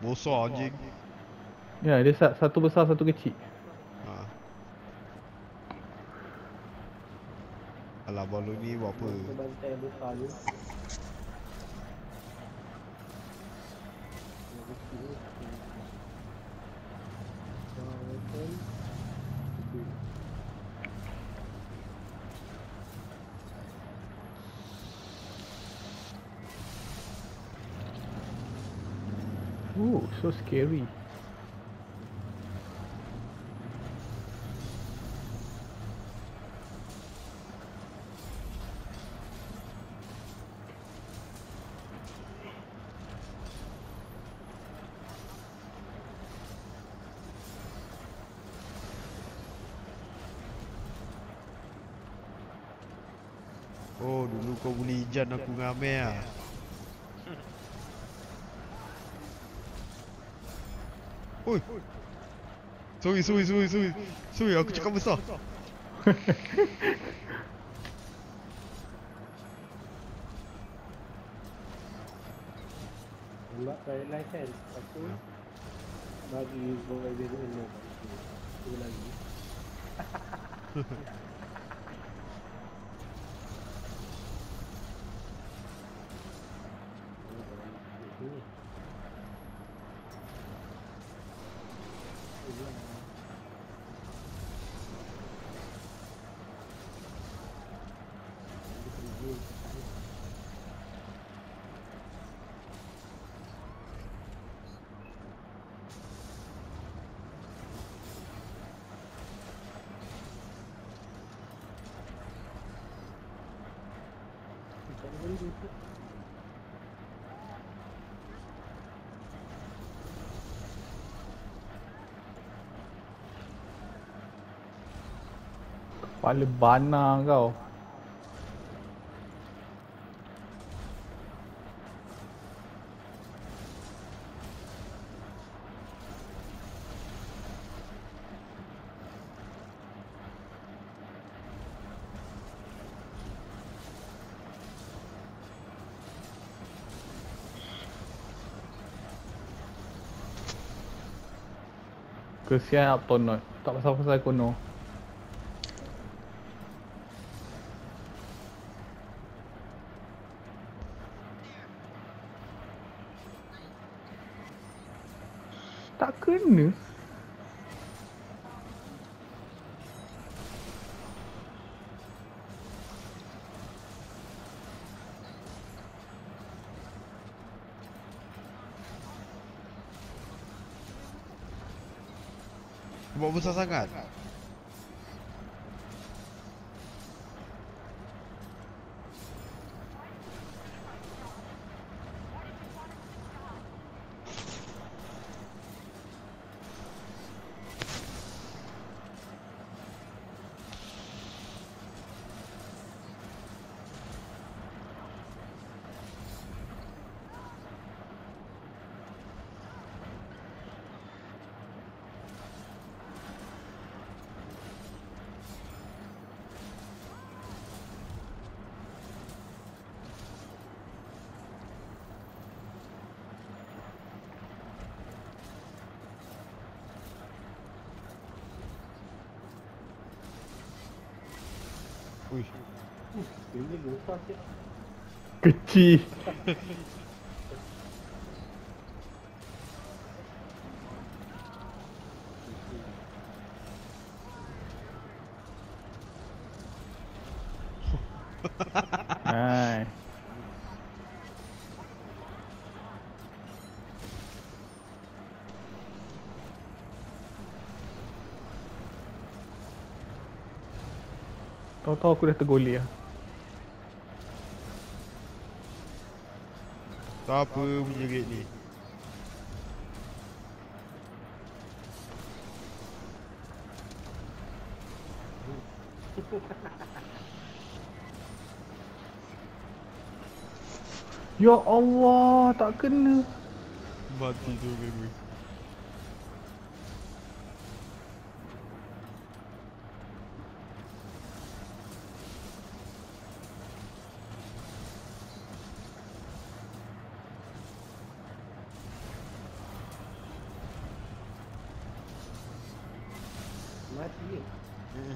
Bosor anjing. Ya, dia satu besar, satu kecil. Ha. Alah balon ni buat apa? Dia bantai besar je. Yang kecil ni. Weapon. Okay. Oh, so scary. Oh dulu kau boleh ijan aku dengan Amir lah. Oi. Sorry, aku cakap besar. Tembak paralyze kan. Lepas tu bagi boy dia dulu. Tu lagi. Kepala bana kau. Kesian Aptonot. Tak pasal-pasal kono. Tak kena. Buat besar sangat. Ui. Ini besar sikit. Kecil. Hai. Tahu-tahu aku dah tergolek lah. Tak apa menjerit ni. Ya Allah, tak kena. Mati tu baby. mati ke? Hmm.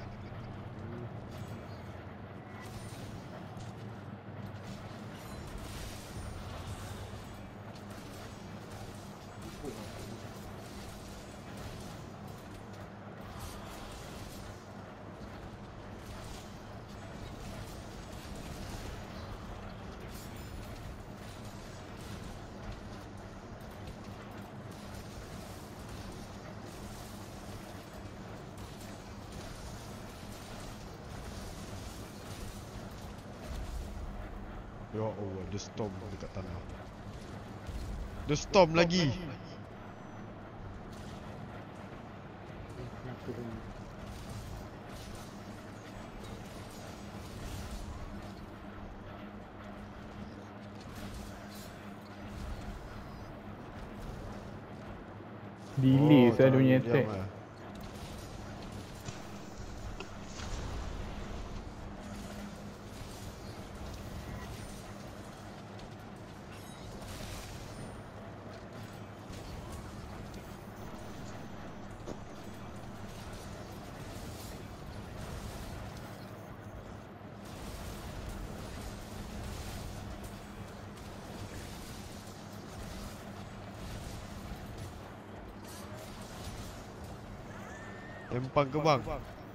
Ya Allah, ada storm dekat tanah. Ada storm lagi. Nak turun. Delay saya jangan punya diam attack. lah. Empang ke bang?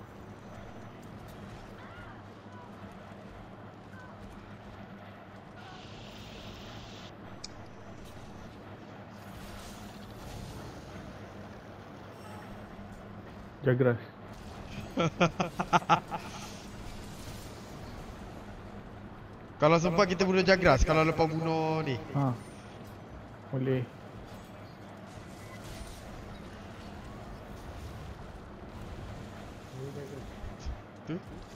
Jagras. Kalau sempat kita bunuh Jagras. Kalau lepas bunuh ni. Ha. Boleh. Ni jaga. Tu.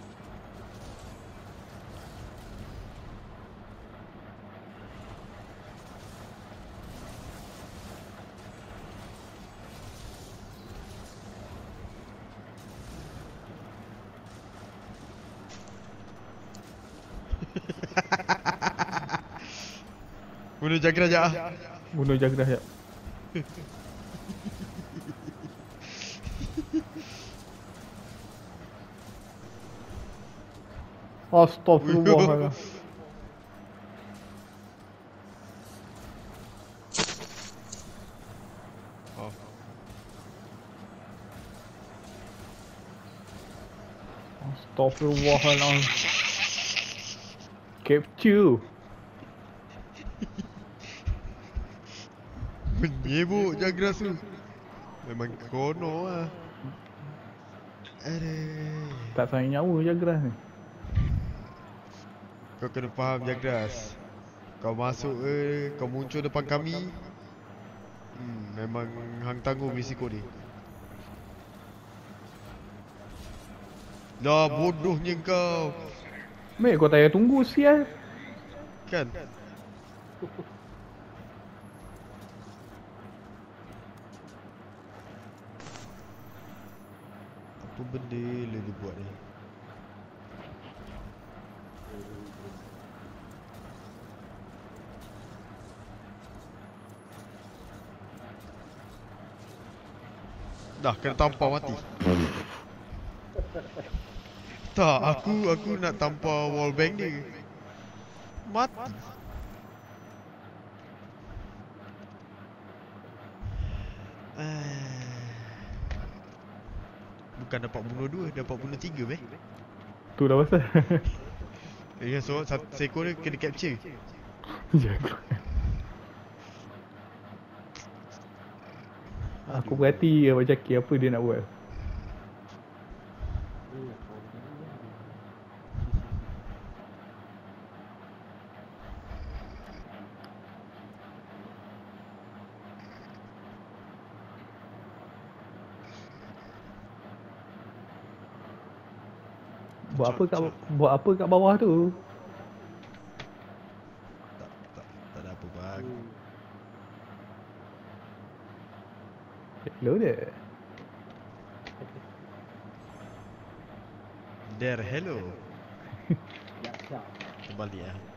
Bunuh Jagras je ah. Bunuh Jagras ya. Astaghfirullah. Oh. Astaghfirullahaladzim. Capture. Menyebuk Jagras tu. Memang kono lah. Aduh. Tak sayang nyawa Jagras ni. Kau kena faham Jagras. Kau masuk kau muncul depan kami. Memang hang tanggung risiko ni. Lah bodohnya kau. Mek kau tak payah tunggu sial. Kan? Apa benda lah dia buat ni? Dah kena tampar mati. Tak, aku nak tampar wallbang dia. Mati. Bukan dapat bunuh 2, dapat bunuh 3 beh. Tu dah pasal. Ya, so seekor dia kena capture. Jagras. Aku perhati Abang Jaki apa dia nak buat. Ni nak kawan tadi lah. Buat apa kat bawah tu? Tak ada apa bang. Hello dia. There, hello. Yak syak. Kembali ah.